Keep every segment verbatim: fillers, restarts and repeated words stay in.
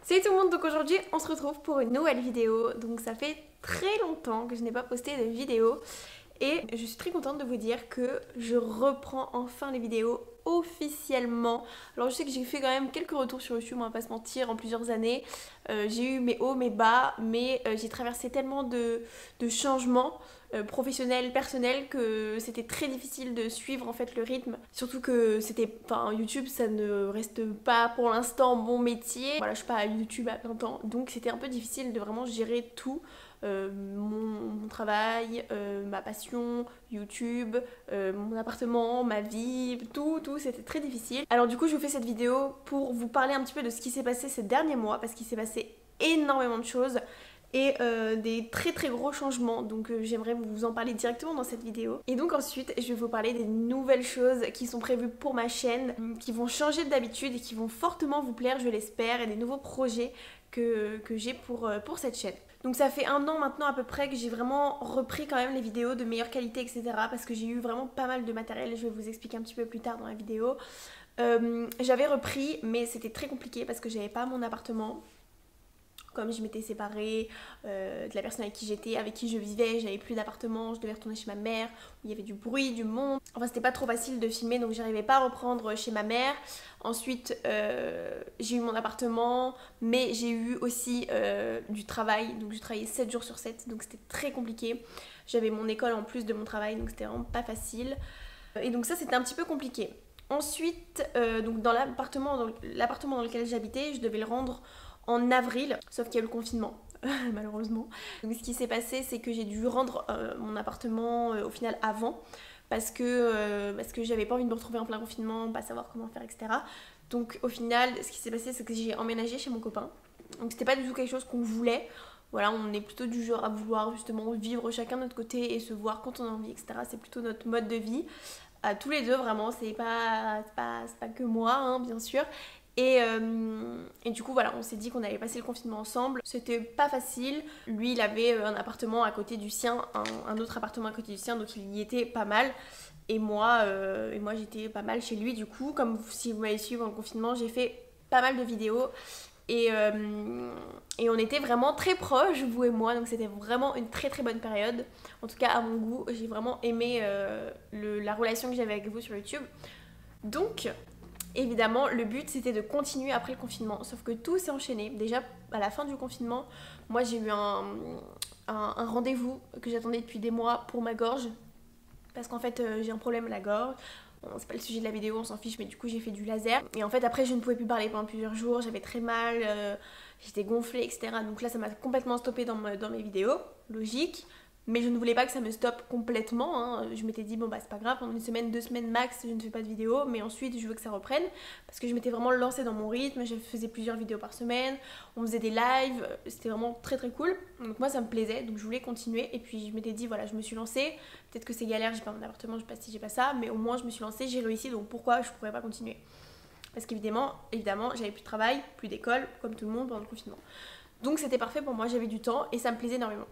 Salut tout le monde, donc aujourd'hui on se retrouve pour une nouvelle vidéo. Donc ça fait très longtemps que je n'ai pas posté de vidéo et je suis très contente de vous dire que je reprends enfin les vidéos officiellement. Alors je sais que j'ai fait quand même quelques retours sur YouTube, on va pas se mentir, en plusieurs années. Euh, j'ai eu mes hauts, mes bas, mais euh, j'ai traversé tellement de, de changements euh, professionnels, personnels, que c'était très difficile de suivre en fait le rythme. Surtout que c'était, enfin YouTube ça ne reste pas pour l'instant mon métier. Voilà, je suis pas à YouTube à plein temps, donc c'était un peu difficile de vraiment gérer tout. Euh, mon, mon travail, euh, ma passion, YouTube, euh, mon appartement, ma vie, tout, tout, c'était très difficile. Alors du coup je vous fais cette vidéo pour vous parler un petit peu de ce qui s'est passé ces derniers mois, parce qu'il s'est passé énormément de choses et euh, des très très gros changements, donc euh, j'aimerais vous en parler directement dans cette vidéo. Et donc ensuite je vais vous parler des nouvelles choses qui sont prévues pour ma chaîne, qui vont changer d'habitude et qui vont fortement vous plaire, je l'espère, et des nouveaux projets que, que j'ai pour, euh, pour cette chaîne. Donc ça fait un an maintenant à peu près que j'ai vraiment repris quand même les vidéos de meilleure qualité, et cetera. Parce que j'ai eu vraiment pas mal de matériel, je vais vous expliquer un petit peu plus tard dans la vidéo. Euh, j'avais repris, mais c'était très compliqué parce que j'avais pas mon appartement. Comme je m'étais séparée euh, de la personne avec qui j'étais, avec qui je vivais, j'avais plus d'appartement, je devais retourner chez ma mère, où il y avait du bruit, du monde. Enfin c'était pas trop facile de filmer, donc j'arrivais pas à reprendre chez ma mère. Ensuite euh, j'ai eu mon appartement, mais j'ai eu aussi euh, du travail, donc je travaillais sept jours sur sept, donc c'était très compliqué. J'avais mon école en plus de mon travail, donc c'était vraiment pas facile. Et donc ça c'était un petit peu compliqué. Ensuite, euh, donc dans l'appartement dans, l'appartement dans lequel j'habitais, je devais le rendre en avril, sauf qu'il y a eu le confinement, malheureusement. Donc ce qui s'est passé, c'est que j'ai dû rendre euh, mon appartement euh, au final avant, parce que, euh, parce que j'avais pas envie de me retrouver en plein confinement, pas savoir comment faire, et cetera. Donc au final, ce qui s'est passé, c'est que j'ai emménagé chez mon copain. Donc c'était pas du tout quelque chose qu'on voulait. Voilà, on est plutôt du genre à vouloir justement vivre chacun de notre côté et se voir quand on a envie, et cetera. C'est plutôt notre mode de vie. À tous les deux, vraiment, c'est pas, c'est pas, c'est pas que moi, hein, bien sûr. Et, euh, et du coup voilà, on s'est dit qu'on allait passer le confinement ensemble. C'était pas facile. Lui il avait un appartement à côté du sien, un, un autre appartement à côté du sien, donc il y était pas mal. Et moi, euh, et moi j'étais pas mal chez lui du coup. Comme si vous m'avez suivi dans le confinement, j'ai fait pas mal de vidéos. Et, euh, et on était vraiment très proches, vous et moi, donc c'était vraiment une très très bonne période. En tout cas à mon goût, j'ai vraiment aimé euh, le, la relation que j'avais avec vous sur YouTube. Donc évidemment, le but c'était de continuer après le confinement, sauf que tout s'est enchaîné. Déjà, à la fin du confinement, moi j'ai eu un, un, un rendez-vous que j'attendais depuis des mois pour ma gorge, parce qu'en fait euh, j'ai un problème à la gorge. Bon, c'est pas le sujet de la vidéo, on s'en fiche, mais du coup j'ai fait du laser. Et en fait après je ne pouvais plus parler pendant plusieurs jours, j'avais très mal, euh, j'étais gonflée, et cetera. Donc là ça m'a complètement stoppée dans, me, dans mes vidéos, logique. Mais je ne voulais pas que ça me stoppe complètement, hein. Je m'étais dit bon bah c'est pas grave, pendant une semaine, deux semaines max je ne fais pas de vidéo, mais ensuite je veux que ça reprenne, parce que je m'étais vraiment lancée dans mon rythme, je faisais plusieurs vidéos par semaine, on faisait des lives, c'était vraiment très très cool, donc moi ça me plaisait, donc je voulais continuer, et puis je m'étais dit voilà je me suis lancée, peut-être que c'est galère, j'ai pas mon appartement, je sais pas si j'ai pas ça, mais au moins je me suis lancée, j'ai réussi, donc pourquoi je pourrais pas continuer? Parce qu'évidemment, évidemment, j'avais plus de travail, plus d'école, comme tout le monde pendant le confinement. Donc c'était parfait pour moi, j'avais du temps et ça me plaisait énormément.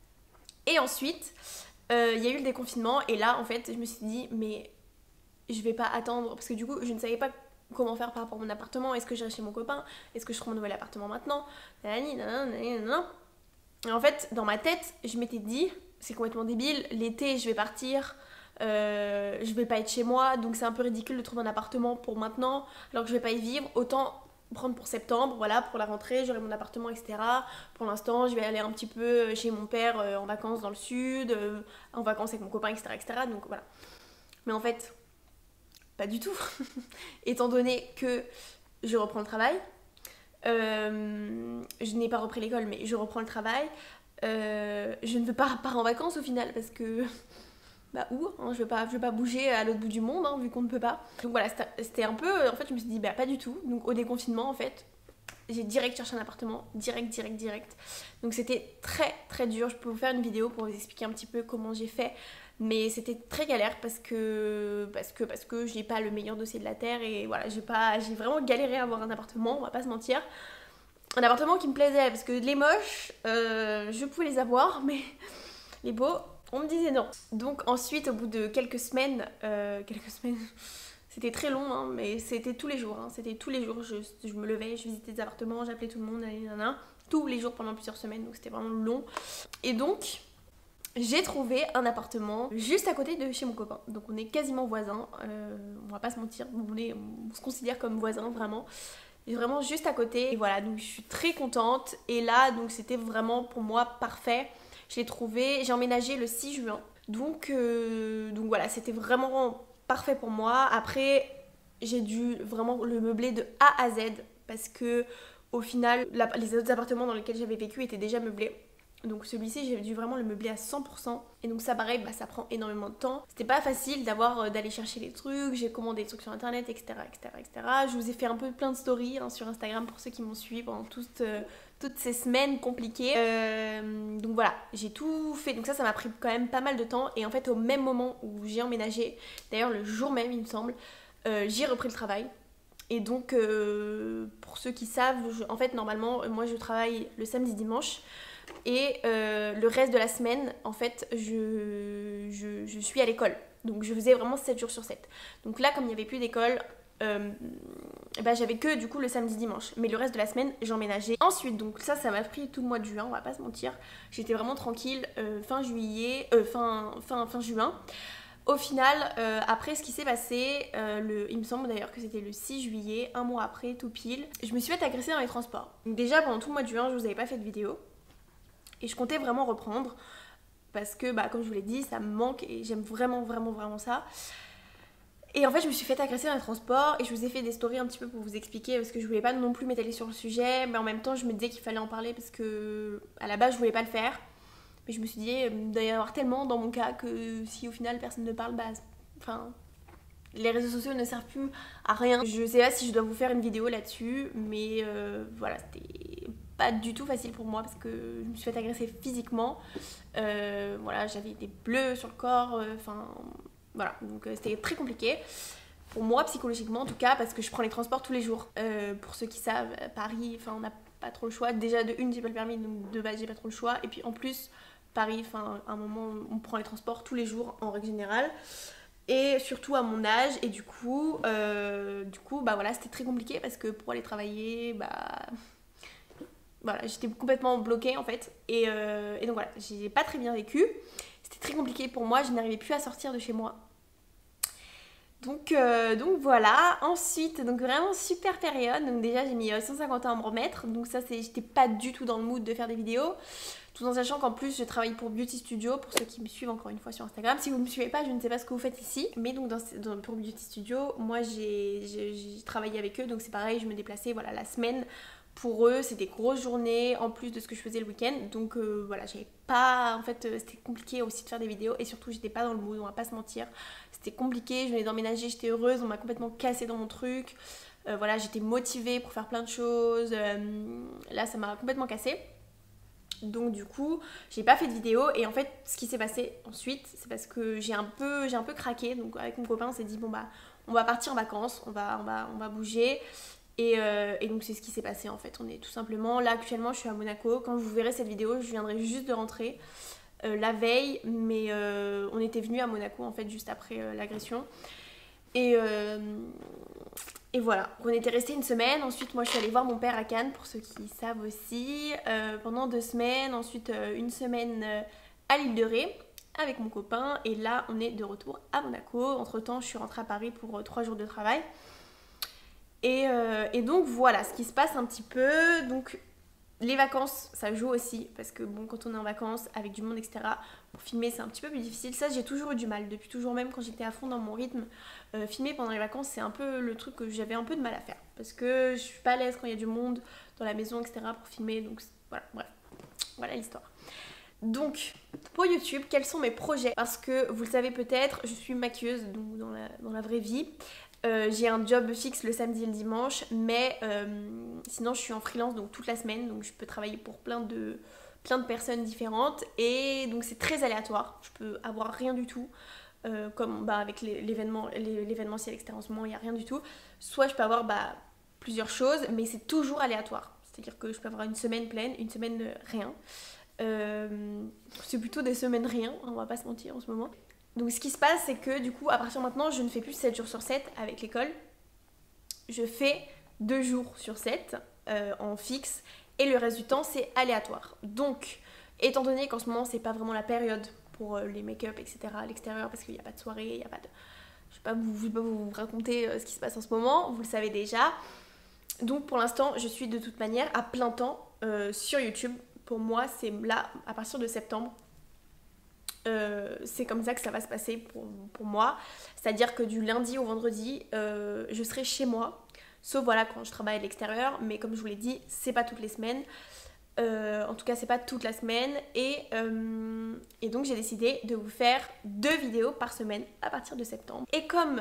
Et ensuite, il euh, y a eu le déconfinement et là, en fait, je me suis dit, mais je vais pas attendre, parce que du coup, je ne savais pas comment faire par rapport à mon appartement. Est-ce que j'irai chez mon copain? Est-ce que je ferai mon nouvel appartement maintenant? Nanani, nanana, nanana. Et en fait, dans ma tête, je m'étais dit, c'est complètement débile, l'été, je vais partir, euh, je vais pas être chez moi, donc c'est un peu ridicule de trouver un appartement pour maintenant, alors que je vais pas y vivre, autant prendre pour septembre, voilà, pour la rentrée, j'aurai mon appartement, et cetera. Pour l'instant, je vais aller un petit peu chez mon père euh, en vacances dans le sud, euh, en vacances avec mon copain, et cetera, et cetera. Donc voilà. Mais en fait, pas du tout. Étant donné que je reprends le travail, euh, je n'ai pas repris l'école, mais je reprends le travail, euh, je ne veux pas partir en vacances au final, parce que... bah où hein, je vais pas je vais pas bouger à l'autre bout du monde hein, vu qu'on ne peut pas. Donc voilà, c'était un peu, en fait je me suis dit bah pas du tout. Donc au déconfinement en fait j'ai direct cherché un appartement, direct direct direct. Donc c'était très très dur. Je peux vous faire une vidéo pour vous expliquer un petit peu comment j'ai fait, mais c'était très galère parce que parce que parce que j'ai pas le meilleur dossier de la terre et voilà, j'ai pas j'ai vraiment galéré à avoir un appartement, on va pas se mentir. Un appartement qui me plaisait, parce que les moches euh, je pouvais les avoir, mais les beaux on me disait non. Donc ensuite, au bout de quelques semaines, euh, quelques semaines, C'était très long, hein, mais c'était tous les jours. Hein. C'était tous les jours. Je, je me levais, je visitais des appartements, j'appelais tout le monde, nanana, tous les jours pendant plusieurs semaines. Donc c'était vraiment long. Et donc, j'ai trouvé un appartement juste à côté de chez mon copain. Donc on est quasiment voisins. Euh, on va pas se mentir. On, est, on se considère comme voisins, vraiment. Et vraiment juste à côté. Et voilà, donc je suis très contente. Et là, donc c'était vraiment pour moi parfait. Je l'ai trouvé. J'ai emménagé le six juin. Donc, euh, donc voilà, c'était vraiment parfait pour moi. Après, j'ai dû vraiment le meubler de A à Z parce que au final, la, les autres appartements dans lesquels j'avais vécu étaient déjà meublés. Donc celui-ci, j'ai dû vraiment le meubler à cent pour cent. Et donc ça, pareil, bah, ça prend énormément de temps. C'était pas facile d'avoir euh, d'aller chercher les trucs. J'ai commandé des trucs sur internet, et cetera, et cetera, et cetera. Je vous ai fait un peu plein de stories hein, sur Instagram pour ceux qui m'ont suivi pendant toute, euh, toutes ces semaines compliquées. Euh, donc voilà, j'ai tout fait. Donc ça, ça m'a pris quand même pas mal de temps. Et en fait, au même moment où j'ai emménagé, d'ailleurs le jour même, il me semble, euh, j'ai repris le travail. Et donc, euh, pour ceux qui savent, je, en fait, normalement, moi, je travaille le samedi, dimanche. Et euh, le reste de la semaine, en fait, je, je, je suis à l'école. Donc je faisais vraiment sept jours sur sept. Donc là, comme il n'y avait plus d'école, euh, bah, j'avais que du coup le samedi dimanche. Mais le reste de la semaine, j'emménageais. Ensuite, donc ça, ça m'a pris tout le mois de juin, on va pas se mentir. J'étais vraiment tranquille euh, fin juillet, euh, fin, fin, fin juin. Au final, euh, après ce qui s'est passé, euh, le, il me semble d'ailleurs que c'était le six juillet, un mois après, tout pile, je me suis fait agresser dans les transports. Donc déjà, pendant tout le mois de juin, je vous avais pas fait de vidéo. Et je comptais vraiment reprendre parce que, bah, comme je vous l'ai dit, ça me manque et j'aime vraiment, vraiment, vraiment ça. Et en fait, je me suis fait agresser dans les transports et je vous ai fait des stories un petit peu pour vous expliquer parce que je voulais pas non plus m'étaler sur le sujet, mais en même temps, je me disais qu'il fallait en parler parce que, à la base, je voulais pas le faire. Mais je me suis dit, il doit y en avoir tellement dans mon cas que si au final personne ne parle, bah, enfin, les réseaux sociaux ne servent plus à rien. Je sais pas si je dois vous faire une vidéo là-dessus, mais euh, voilà, c'était pas du tout facile pour moi parce que je me suis fait agresser physiquement. Euh, voilà, j'avais des bleus sur le corps, enfin euh, voilà, donc euh, c'était très compliqué. Pour moi, psychologiquement en tout cas, parce que je prends les transports tous les jours. Euh, pour ceux qui savent, Paris, enfin on n'a pas trop le choix. Déjà de une, j'ai pas le permis, donc de base j'ai pas trop le choix. Et puis en plus, Paris, enfin à un moment on prend les transports tous les jours en règle générale. Et surtout à mon âge, et du coup, euh, du coup, bah voilà, c'était très compliqué parce que pour aller travailler, bah voilà, j'étais complètement bloquée en fait. Et, euh, et donc voilà, j'ai pas très bien vécu. C'était très compliqué pour moi, je n'arrivais plus à sortir de chez moi. Donc, euh, donc voilà, ensuite, donc vraiment super période. Donc déjà j'ai mis cent cinquante ans à me remettre. Donc ça, c'est, j'étais pas du tout dans le mood de faire des vidéos. Tout en sachant qu'en plus je travaille pour Beauty Studio, pour ceux qui me suivent encore une fois sur Instagram. Si vous ne me suivez pas, je ne sais pas ce que vous faites ici. Mais donc dans, dans, pour Beauty Studio, moi j'ai, j'ai, j'ai travaillé avec eux. Donc c'est pareil, je me déplaçais voilà, la semaine. Pour eux, c'était des grosses journées en plus de ce que je faisais le week-end. Donc euh, voilà, j'avais pas. En fait, euh, c'était compliqué aussi de faire des vidéos. Et surtout, j'étais pas dans le mood, on va pas se mentir. C'était compliqué, je venais d'emménager, j'étais heureuse, on m'a complètement cassée dans mon truc. Euh, voilà, j'étais motivée pour faire plein de choses. Euh, là, ça m'a complètement cassée. Donc du coup, j'ai pas fait de vidéo. Et en fait, ce qui s'est passé ensuite, c'est parce que j'ai un peu, j'ai un peu craqué. Donc avec mon copain, on s'est dit bon bah, on va partir en vacances, on va, on va, on va bouger. Et, euh, et donc c'est ce qui s'est passé en fait. On est tout simplement là actuellement, je suis à Monaco. Quand vous verrez cette vidéo, je viendrai juste de rentrer euh, la veille, mais euh, on était venu à Monaco en fait juste après euh, l'agression. Et euh, et voilà, on était resté une semaine. Ensuite, moi je suis allée voir mon père à Cannes pour ceux qui savent aussi euh, pendant deux semaines. Ensuite euh, une semaine euh, à l'île de Ré avec mon copain. Et là, on est de retour à Monaco. Entre temps, je suis rentrée à Paris pour euh, trois jours de travail. Et, euh, et donc voilà ce qui se passe un petit peu. Donc les vacances ça joue aussi parce que bon, quand on est en vacances avec du monde etc, pour filmer c'est un petit peu plus difficile. Ça j'ai toujours eu du mal depuis toujours, même quand j'étais à fond dans mon rythme. euh, filmer pendant les vacances c'est un peu le truc que j'avais un peu de mal à faire parce que je suis pas à l'aise quand il y a du monde dans la maison etc pour filmer. Donc voilà, bref, voilà l'histoire. Donc, pour YouTube, quels sont mes projets? Parce que vous le savez peut-être, je suis maquilleuse donc dans la, dans la vraie vie. Euh, j'ai un job fixe le samedi et le dimanche, mais euh, sinon je suis en freelance donc toute la semaine, donc je peux travailler pour plein de, plein de personnes différentes et donc c'est très aléatoire, je peux avoir rien du tout, euh, comme bah, avec l'événement, l'événementiel et cetera en ce moment il n'y a rien du tout, soit je peux avoir bah, plusieurs choses, mais c'est toujours aléatoire, c'est-à-dire que je peux avoir une semaine pleine, une semaine rien, euh, c'est plutôt des semaines rien, on va pas se mentir en ce moment. Donc ce qui se passe, c'est que du coup, à partir de maintenant, je ne fais plus sept jours sur sept avec l'école. Je fais deux jours sur sept euh, en fixe et le reste du temps, c'est aléatoire. Donc, étant donné qu'en ce moment, c'est pas vraiment la période pour euh, les make-up, et cetera à l'extérieur, parce qu'il n'y a pas de soirée, il n'y a pas de... Je sais pas, vous, je vais pas vous raconter euh, ce qui se passe en ce moment, vous le savez déjà. Donc pour l'instant, je suis de toute manière à plein temps euh, sur YouTube. Pour moi, c'est là, à partir de septembre, euh, c'est comme ça que ça va se passer pour, pour moi. C'est-à-dire que du lundi au vendredi, euh, je serai chez moi. Sauf voilà quand je travaille à l'extérieur. Mais comme je vous l'ai dit, c'est pas toutes les semaines. Euh, en tout cas, c'est pas toute la semaine. Et, euh, et donc j'ai décidé de vous faire deux vidéos par semaine à partir de septembre. Et comme...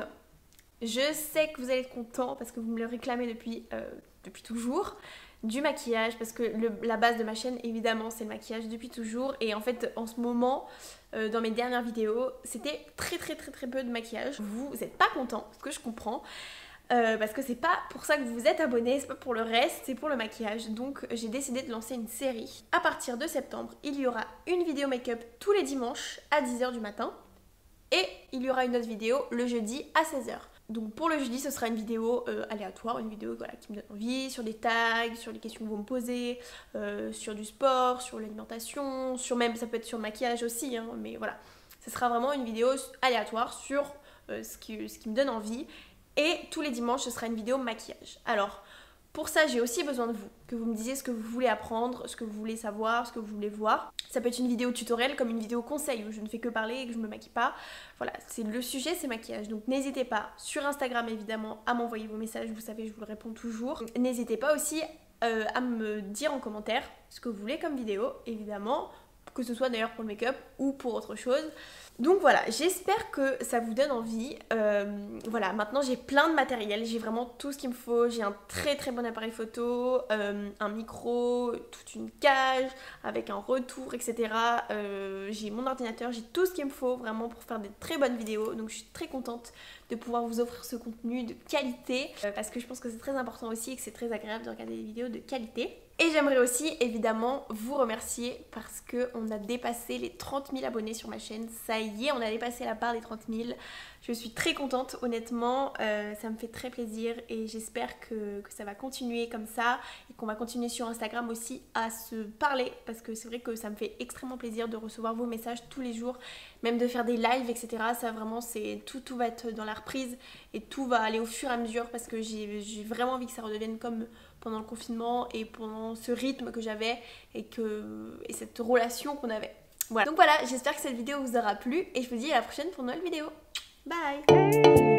je sais que vous allez être contents parce que vous me le réclamez depuis, euh, depuis toujours, du maquillage, parce que le, la base de ma chaîne, évidemment, c'est le maquillage depuis toujours. Et en fait, en ce moment, euh, dans mes dernières vidéos, c'était très très très très peu de maquillage. Vous n'êtes pas contents, ce que je comprends, euh, parce que c'est pas pour ça que vous vous êtes abonnés, c'est pas pour le reste, c'est pour le maquillage. Donc j'ai décidé de lancer une série. À partir de septembre, il y aura une vidéo make-up tous les dimanches à dix heures du matin. Et il y aura une autre vidéo le jeudi à seize heures. Donc pour le jeudi, ce sera une vidéo euh, aléatoire, une vidéo voilà, qui me donne envie, sur des tags, sur les questions que vous me posez, euh, sur du sport, sur l'alimentation, sur même, ça peut être sur le maquillage aussi, hein, mais voilà. Ce sera vraiment une vidéo aléatoire sur euh, ce, qui, ce qui me donne envie. Et tous les dimanches, ce sera une vidéo maquillage. Alors, pour ça, j'ai aussi besoin de vous, que vous me disiez ce que vous voulez apprendre, ce que vous voulez savoir, ce que vous voulez voir. Ça peut être une vidéo tutoriel comme une vidéo conseil où je ne fais que parler et que je ne me maquille pas. Voilà, c'est le sujet, c'est maquillage. Donc n'hésitez pas, sur Instagram évidemment, à m'envoyer vos messages, vous savez, je vous le réponds toujours. N'hésitez pas aussi euh, à me dire en commentaire ce que vous voulez comme vidéo, évidemment, que ce soit d'ailleurs pour le make-up ou pour autre chose. Donc voilà, j'espère que ça vous donne envie. Euh, voilà, maintenant j'ai plein de matériel, j'ai vraiment tout ce qu'il me faut. J'ai un très très bon appareil photo, euh, un micro, toute une cage avec un retour, et cetera. Euh, j'ai mon ordinateur, j'ai tout ce qu'il me faut vraiment pour faire des très bonnes vidéos. Donc je suis très contente de pouvoir vous offrir ce contenu de qualité euh, parce que je pense que c'est très important aussi et que c'est très agréable de regarder des vidéos de qualité. Et j'aimerais aussi évidemment vous remercier parce qu'on a dépassé les trente mille abonnés sur ma chaîne. Ça y est, on a dépassé la barre des trente mille. Je suis très contente, honnêtement, euh, ça me fait très plaisir et j'espère que, que ça va continuer comme ça et qu'on va continuer sur Instagram aussi à se parler parce que c'est vrai que ça me fait extrêmement plaisir de recevoir vos messages tous les jours, même de faire des lives, et cetera. Ça vraiment, c'est tout, tout va être dans la reprise et tout va aller au fur et à mesure parce que j'ai j'ai vraiment envie que ça redevienne comme pendant le confinement et pendant ce rythme que j'avais et, que, et cette relation qu'on avait. Voilà. Donc voilà, j'espère que cette vidéo vous aura plu et je vous dis à la prochaine pour une nouvelle vidéo. Bye!